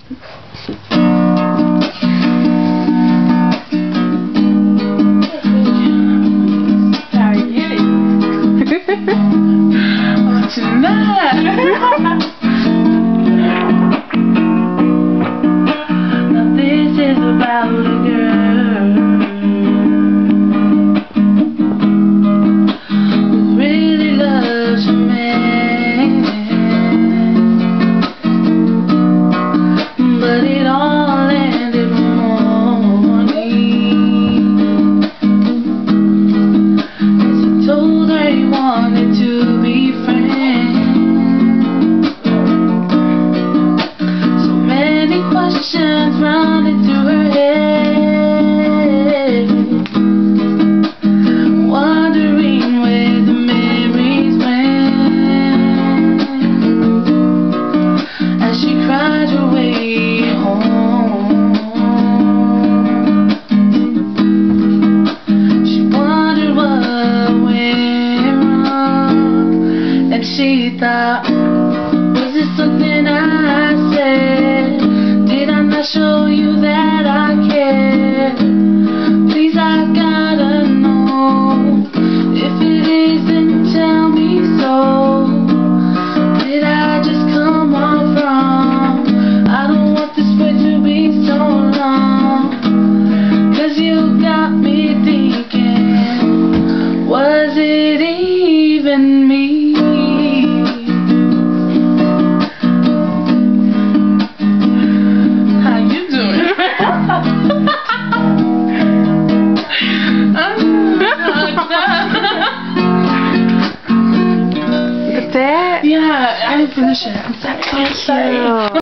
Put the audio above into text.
Now this is about a girl who really loves a man, but it all ended one morning as he told her he wanted to be friends. Questions running through her head, wondering where the memories went, as she cried her way home. She wondered what went wrong, and she thought, was it something I said? Did I not show you that I care? Please, I gotta know. If it isn't, tell me so. Did I just come off wrong? I don't want this way to be so long, 'cause you got me thinking, was it even me? That's it? Yeah, I didn't finish it. I'm sorry.